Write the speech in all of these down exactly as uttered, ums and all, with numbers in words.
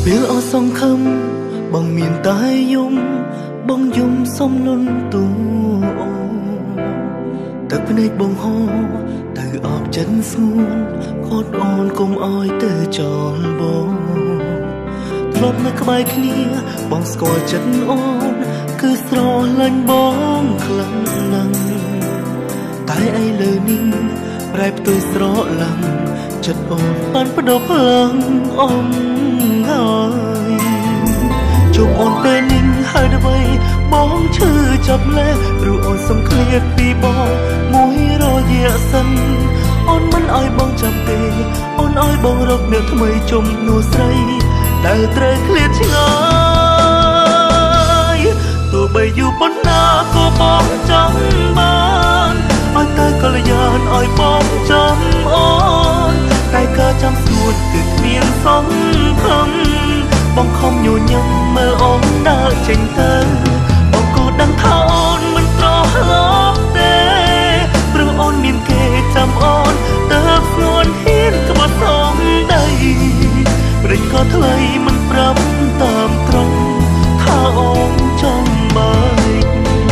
ពេលអស់សង្ឃឹមបងមានតែយំបងយំសំលុនទូអូទឹកភ្នែកបងហូរទៅអបចិនស្ងួនខត់អូនកុំអោយទៅចោលបងធ្លាប់នៅក្បែរគ្នាបងស្គាល់ចិត្តអូនគឺស្រលាញ់បងខ្លាំងណាស់តែឥឡូវនេះប្រែផ្ទុយស្រឡាំងចិត្តអូនបានបដូរផ្លាំងអមហើយជួបអូនពេលនេះហើយដើម្បីបងឈឺចាប់លែព្រោះអូនសំឃ្លាតពីបងមួយរយៈសិនអូនមិនអោយបងចាំទេអូនអោយបងរកអ្នកថ្មីជុំនួស្រីដែលត្រូវឃ្លាតឆ្ងាយទោះបីយូរប៉ុណ្ណាក៏បងចង់បានអោយតែកល្យានអោយបងចាំអូនតែក៏ចាំស្ងួតគឺគ្មានសង្ឃឹមបងខំញញឹមមើលអូនដើរចេញទៅបងក៏ដឹងថាអូនមិនប្រឡប់ទេព្រោះអូនមានគេចាំអូនទៅស្ងួនហ៊ានក្បត់សំដីព្រេចក៏ថ្លៃមិនប្រាប់តាមត្រង់ថាអូនចំបែក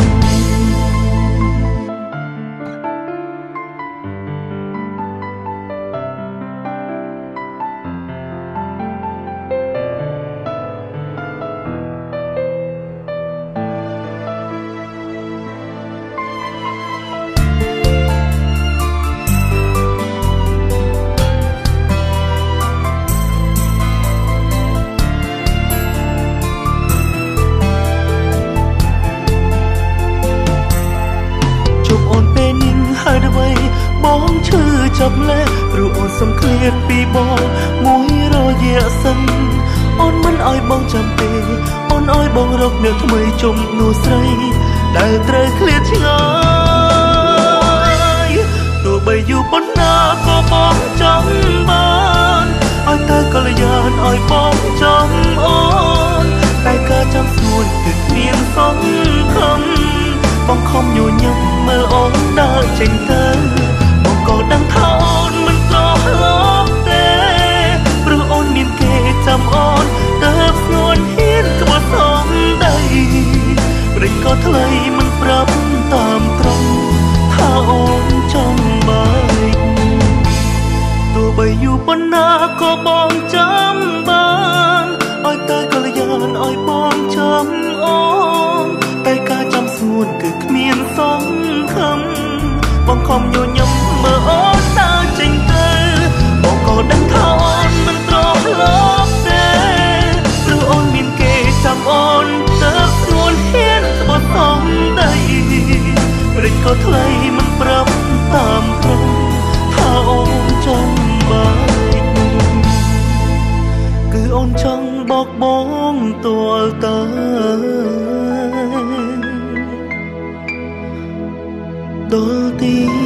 ហើយដើម្បីបងឈឺចាប់លែព្រោះអូនសំឃ្លាតពីបងមួយរយៈសិនអូនមិនអោយបងចាំទេអូនអោយបងរកអ្នកថ្មីជុំនួស្រីដែលត្រូវឃ្លាតឆ្ងាយទោះបីយូរប៉ុណ្ណាក៏បងចង់បានអោយតែកល្យានអោយបងចាំអូនតែក៏ចាំស្ងួនគឺគ្មានសង្ឃឹមបងខំញញឹមមើលអូនដើរចេញទៅបងក៏ដឹងថាអូនមិនប្រឡប់ទេព្រោះអូនមានគេចាំអូនទៅស្ងួនហ៊ានក្បត់សំដីព្រេចក៏ថ្លៃមិនប្រាប់តាមត្រង់ថាអូនចំបែកទោះបីយូរប៉ុណ្ណាក៏បងចាំបានអោយតែកល្យានអោយបងចាំអូនតែការចាំស្ងួនគឺគ្មានសង្ឃឹមបងខំញញឹមមើលអូនដើរចេញទៅបងក៏ដឹងថាអូនមិនប្រឡប់ទេព្រោះអូនមានគេចាំអូនទៅស្ងួនហ៊ានក្បត់សំដីព្រេចក៏ថ្លៃមិនប្រាប់តាមត្រង់ថាអូនចំបែកគឺអូនចង់បោកបងទាល់ទៅដល់ទី